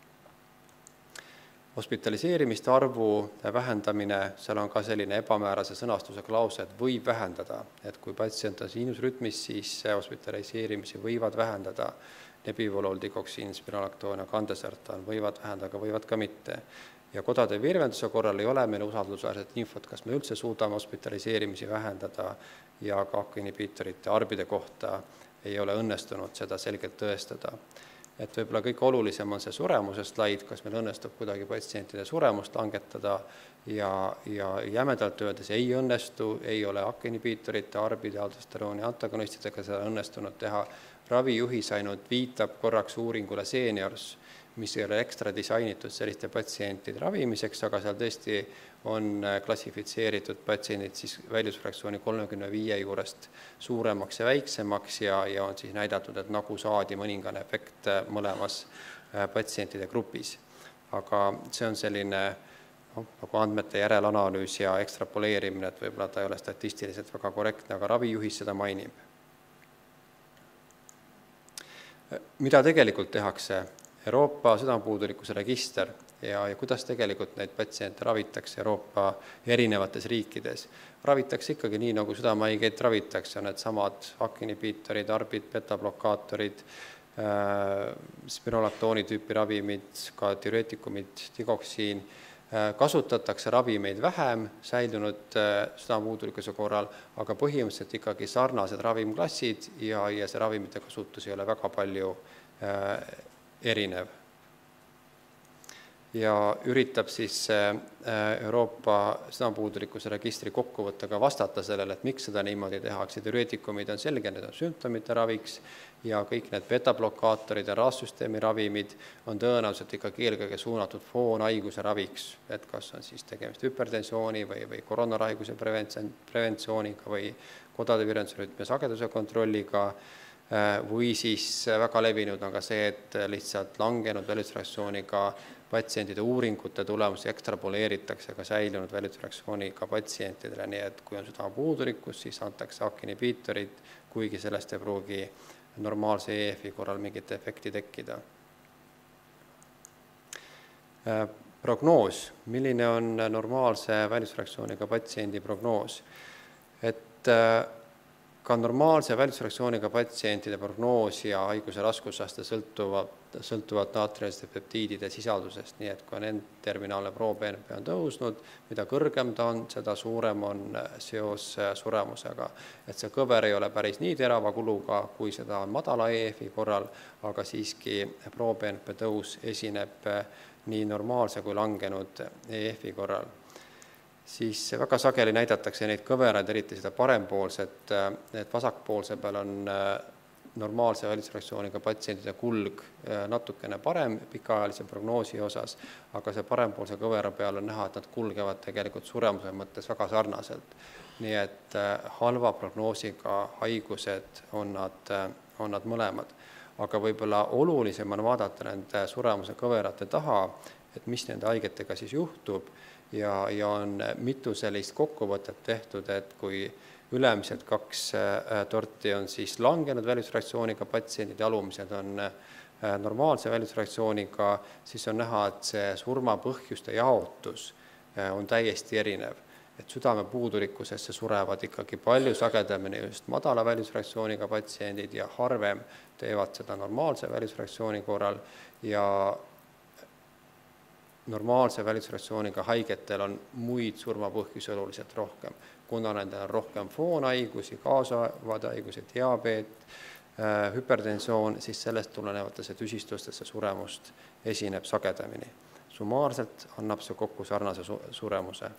Hospitaliseerimiste arvu vähendamine, seal on ka selline ebamäärase sõnastuse klause, et võib vähendada, et kui patsient on sinusrütmis, siis hospitaliseerimisi võivad vähendada. Nebivolol, dikoksiin, spiralaktoon ja kandesertaan võivad vähendada, aga võivad ka mitte. Ja kodade virvenduse korral ei ole meil usaldusväärset infot, kas me üldse suudame hospitaliseerimisi vähendada ja ka AK-inhibiitorite arbide kohta ei ole õnnestunud seda selgelt tõestada. Et võib-olla kõige olulisem on see suremuse slaid, kas meil õnnestub kuidagi patsientide suremust langetada ja jämedalt öeldes ei õnnestu, ei ole AK-inhibiitorite, arbide, aldosterooni antagonistidega seda õnnestunud teha. Ravijuhis ainult viitab korraks uuringule Seniors, mis ei ole ekstra disainitud selliste patsientide ravimiseks, aga seal tõesti on klassifitseeritud patsiendid siis välisreaktsiooni 35 juurest suuremaks ja väiksemaks ja on siis näidatud, et nagu saadi mõningane efekt mõlemas patsientide grupis. Aga see on selline nagu andmete järelanalüüs ja ekstrapoleerimine, et võib-olla ta ei ole statistiliselt väga korrektne, aga ravijuhis seda mainib. Mida tegelikult tehakse? Euroopa südamepuudulikkuse register ja kuidas tegelikult neid patsiente ravitakse Euroopa erinevates riikides. Ravitakse ikkagi nii, nagu südamehaigeid ravitakse, on need samad AK-inhibiitorid, arbid, beta-blokaatorid, spirolaktooni tüüpi ravimid, ka diureetikumid, dikoksiin. Kasutatakse ravimeid vähem säilunud südamepuudulikkuse korral, aga põhimõtteliselt ikkagi sarnased ravimklassid ja see ravimite kasutus ei ole väga palju erinev. Ja üritab siis Euroopa südamepuudulikkuse registri kokkuvõttega vastata sellele, et miks seda niimoodi tehakse. Diureetikumid on selge, need on sümptomite raviks ja kõik need beta-blokaatorid ja raassüsteemi ravimid on tõenäoliselt ikkagi eelkõige suunatud foonhaiguse raviks, et kas on siis tegemist hüpertensiooni või koronarhaiguse preventsiooniga või kodade virvenduse rütmi sageduse kontrolliga või siis väga levinud on ka see, et lihtsalt langenud välisreaktsiooniga patsientide uuringute tulemusi ekstrapoleeritakse ka säilunud välisreaktsiooniga patsientidele, nii et kui on südamepuudulikkus, siis antakse AK-inhibiitorid, kuigi sellest ei pruugi normaalse EF-i korral mingit efekti tekkida. Prognoos. Milline on normaalse välisreaktsiooniga patsiendi prognoos? Et ka normaalse välisreaktsiooniga patsientide prognoos ja haiguse raskusaste sõltuvad naatrialiste peptiidide sisaldusest, nii et kui N-terminaalne pro-BNP on tõusnud, mida kõrgem ta on, seda suurem on seos suremusega. Et see kõver ei ole päris nii terava kuluga, kui seda on madala EF-i korral, aga siiski pro-BNP tõus esineb nii normaalse kui langenud EF-i korral. Siis väga sageli näidatakse neid kõveraid, eriti seda parempoolset, et vasakpoolse peal on normaalse välisreaktsiooniga patsientide kulg natukene parem pikaajalise prognoosi osas, aga see parempoolse kõvera peal on näha, et nad kulgevad tegelikult suremuse mõttes väga sarnaselt. Nii et halva prognoosiga haigused on nad mõlemad. Aga võib-olla olulisem on vaadata nende suremuse kõverate taha, et mis nende haigetega siis juhtub ja on mitu sellist kokkuvõtet tehtud, et kui ülemised 2 torti on siis langenud välisreaktsiooniga patsiendid ja alumised on normaalse välisreaktsiooniga, siis on näha, et see surmapõhjuste jaotus on täiesti erinev. Et südamepuudulikkusesse surevad ikkagi palju sagedamini just madala välisreaktsiooniga patsiendid ja harvem teevad seda normaalse välisreaktsiooni korral ja normaalse välisreaktsiooniga haigetel on muid surmapõhjusi oluliselt rohkem, kuna nendel on rohkem foonhaigusi, kaasavad haigused, diabeet, hüpertensioon, siis sellest tulenevatesse tüsistustesse suremust esineb sagedamini. Summaarselt annab see kokku sarnase suremuse.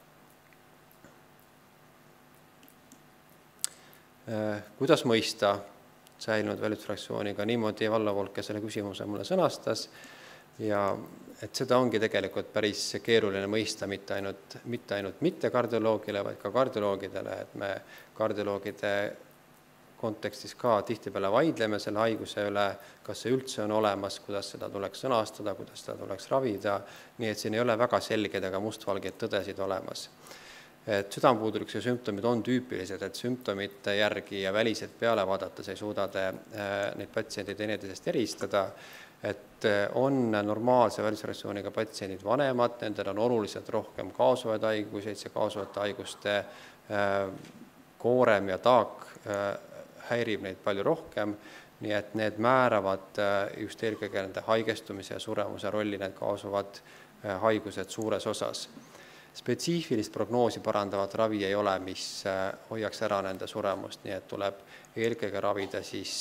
Kuidas mõista säilinud välisreaktsiooniga? Niimoodi Vallo Volke selle küsimuse mulle sõnastas ja et seda ongi tegelikult päris keeruline mõista mitte ainult mitte kardioloogile, vaid ka kardioloogidele, et me kardioloogide kontekstis ka tihtipeale vaidleme selle haiguse üle, kas see üldse on olemas, kuidas seda tuleks sõnastada, kuidas seda tuleks ravida, nii et siin ei ole väga selged ega mustvalgeid tõdesid olemas. Et südamepuudulikkuse sümptomid on tüüpilised, et sümptomite järgi ja väliselt peale vaadates ei suuda neid patsiente teineteisest eristada, et on normaalse välisreaktsiooniga patsiendid vanemad, nendel on oluliselt rohkem kaasuvaid haiguseid, see kaasuvate haiguste koorem ja taak häirib neid palju rohkem, nii et need määravad just eelkõige nende haigestumise ja suremuse rolli, need kaasuvad haigused suures osas. Spetsiifilist prognoosi parandavat ravi ei ole, mis hoiaks ära nende suremust, nii et tuleb eelkõige ravida siis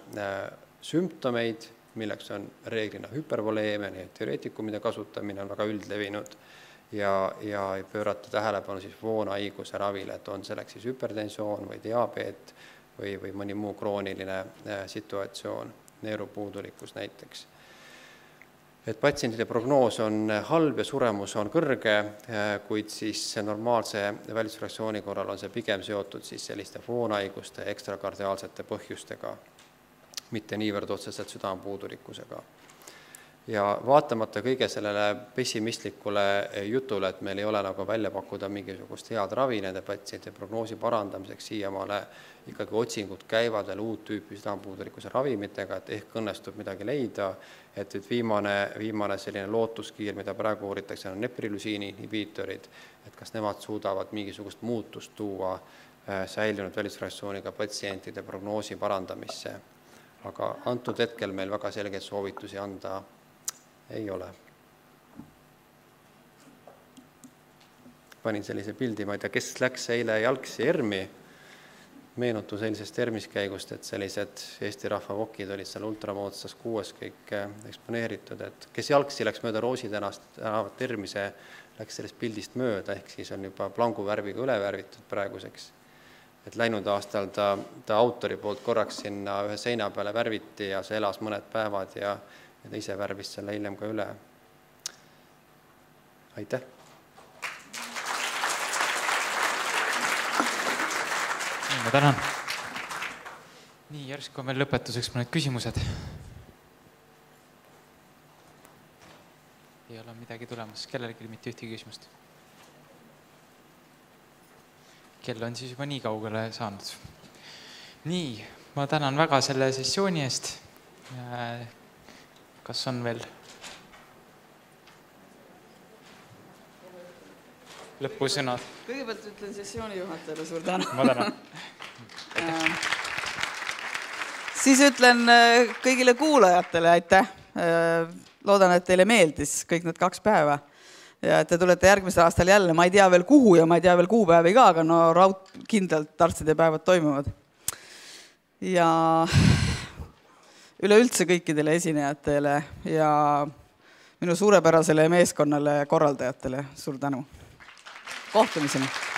sümptomeid, milleks on reeglina hüpervoleemia, nii et teoreetikumide kasutamine on väga üldlevinud ja pöörata tähelepanu siis foonhaiguse ravile, et on selleks siis hüpertensioon või diabeet või mõni muu krooniline situatsioon, neerupuudulikkus näiteks. Et patsientide prognoos on halb ja suremus on kõrge, kuid siis normaalse välisreaktsiooni korral on see pigem seotud siis selliste foonhaiguste ja ekstrakardiaalsete põhjustega, mitte niivõrd otseselt südamepuudulikkusega. Ja vaatamata kõige sellele pessimistlikule jutule, et meil ei ole nagu välja pakkuda mingisugust head ravi nende patsientide prognoosi parandamiseks, siiamaale ikkagi otsingud käivad veel uut tüüpi südamepuudulikkuse ravimitega, et ehk õnnestub midagi leida, et viimane selline lootuskiir, mida praegu uuritakse, on neprilusiini inhibiitorid, et kas nemad suudavad mingisugust muutust tuua säilinud välisreaktsiooniga patsientide prognoosi parandamisse. Aga antud hetkel meil väga selgeid soovitusi anda ei ole. Panin sellise pildi, ma ei tea, kes läks eile jalgsi ERMi, meenutu sellisest ERMis-käigust, et sellised Eesti rahvavokid olid seal ultramoodsas 6 kõik eksponeeritud, et kes jalgsi läks mööda Roosi tänavat ERMi, see läks sellest pildist mööda, ehk siis on juba plangu värviga üle värvitud praeguseks. Et läinud aastal ta autori poolt korraks sinna ühe seina peale värviti ja see elas mõned päevad ja ta ise värvis selle hiljem ka üle. Aitäh! Ma tänan. Nii, järsku on meil lõpetuseks mõned küsimused. Ei ole midagi tulemas, kellelgi mitte ühtegi küsimust. Kell on siis juba nii kaugele saanud. Nii, ma tänan väga selle sessiooni eest. Kas on veel lõpusõnad? Kõigepealt ütlen sessiooni juhatajale suur tänu. Ma tänan. Siis ütlen kõigile kuulajatele aitäh. Loodan, et teile meeldis kõik need 2 päeva. Ja te tulete järgmisel aastal jälle, ma ei tea veel kuhu ja ma ei tea veel kuupäevi ka, aga no kindlalt arstide päevad toimuvad. Ja üleüldse kõikidele esinejatele ja minu suurepärasele meeskonnale ja korraldajatele suur tänu. Kohtumiseni!